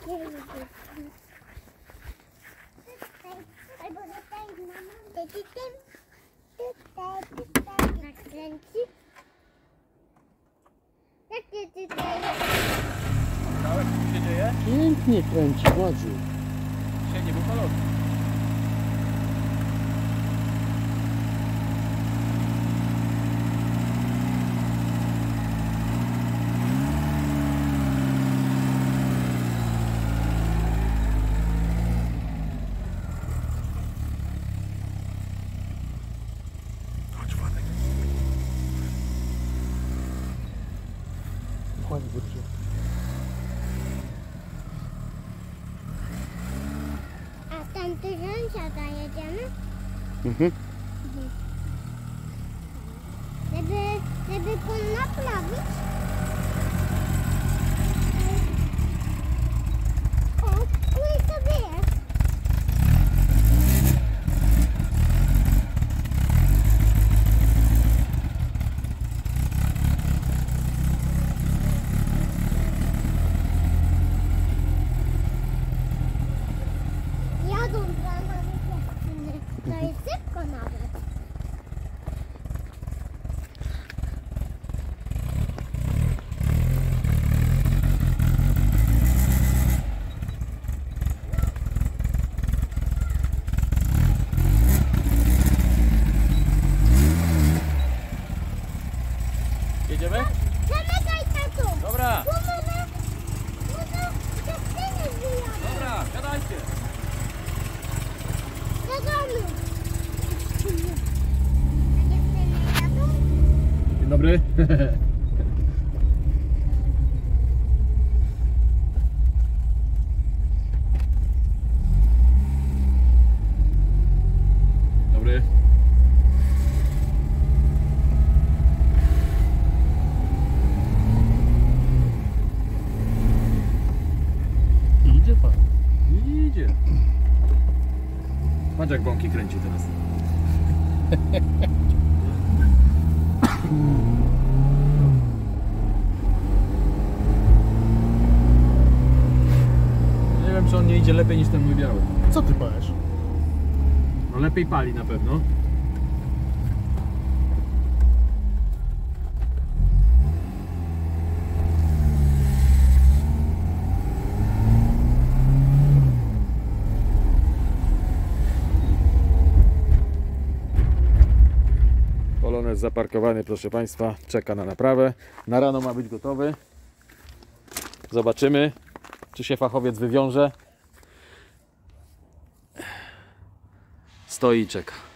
Nakręci. Jak ty tutaj? Dałeś, co się dzieje? Pięknie kręci, Władziu. Dzisiaj nie był malowny. Chodź, Władek. Chodź, wrócił. A tam ty rzęsia jedziemy? Mhm. Żeby go naprawić. O, tu sobie jest. Jadą za nami dziewczyny. To jest szybko nawet. Jedziemy? Zamykaj tatu. Dobra, Tu mamy dziewczyny wyjadą. dobra, siadajcie. Jadamy. A dziewczyny jadą? Dzień dobry. Dobry. Idzie pan. Idzie. Patrz jak bąki kręci teraz. Nie wiem, czy on nie idzie lepiej niż ten mój biały. Co ty powiesz? No lepiej pali na pewno. Polonez zaparkowany, proszę Państwa, czeka na naprawę. Na rano ma być gotowy. Zobaczymy, czy się fachowiec wywiąże. Stoi i czeka.